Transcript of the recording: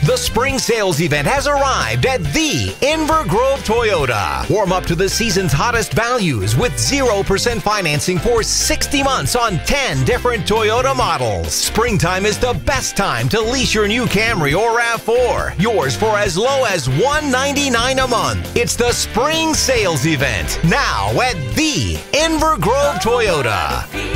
The spring sales event has arrived at the Inver Grove Toyota. Warm up to the season's hottest values with 0% financing for 60 months on 10 different Toyota models. Springtime is the best time to lease your new Camry or RAV4. Yours for as low as $199 a month. It's the spring sales event now at the Inver Grove Toyota.